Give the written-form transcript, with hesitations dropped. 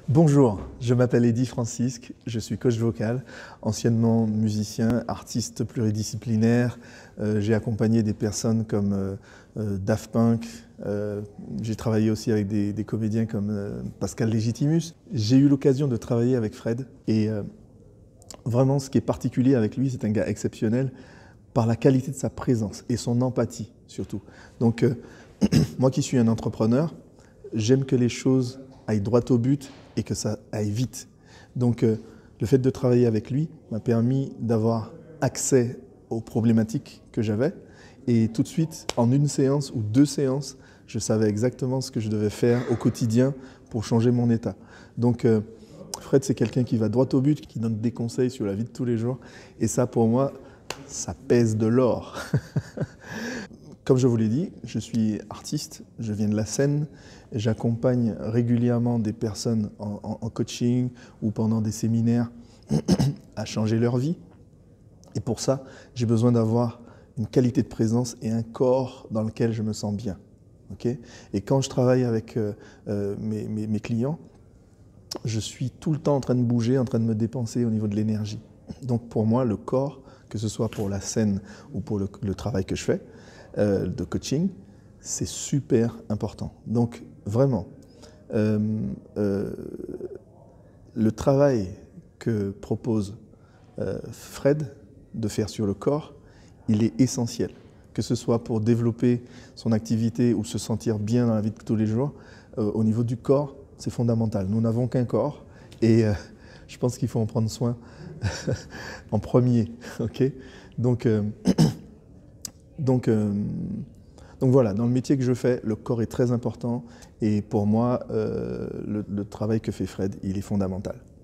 Bonjour, je m'appelle Eddy Francisque, je suis coach vocal, anciennement musicien, artiste pluridisciplinaire. J'ai accompagné des personnes comme Daft Punk, j'ai travaillé aussi avec des comédiens comme Pascal Légitimus. J'ai eu l'occasion de travailler avec Fred et vraiment ce qui est particulier avec lui, c'est un gars exceptionnel par la qualité de sa présence et son empathie surtout. Donc moi qui suis un entrepreneur, j'aime que les choses aillent droit au but et que ça aille vite. Donc le fait de travailler avec lui m'a permis d'avoir accès aux problématiques que j'avais et tout de suite, en une séance ou deux séances, je savais exactement ce que je devais faire au quotidien pour changer mon état. Donc Fred, c'est quelqu'un qui va droit au but, qui donne des conseils sur la vie de tous les jours et ça pour moi, ça pèse de l'or. Comme je vous l'ai dit, je suis artiste, je viens de la scène, j'accompagne régulièrement des personnes en coaching ou pendant des séminaires à changer leur vie. Et pour ça, j'ai besoin d'avoir une qualité de présence et un corps dans lequel je me sens bien. Okay? Et quand je travaille avec mes clients, je suis tout le temps en train de bouger, en train de me dépenser au niveau de l'énergie. Donc pour moi, le corps, que ce soit pour la scène ou pour le travail que je fais, de coaching, c'est super important. Donc vraiment, le travail que propose Fred de faire sur le corps, il est essentiel. Que ce soit pour développer son activité ou se sentir bien dans la vie de tous les jours, au niveau du corps, c'est fondamental. Nous n'avons qu'un corps et je pense qu'il faut en prendre soin en premier. Okay? Donc voilà, dans le métier que je fais, le corps est très important et pour moi, le travail que fait Fred, il est fondamental.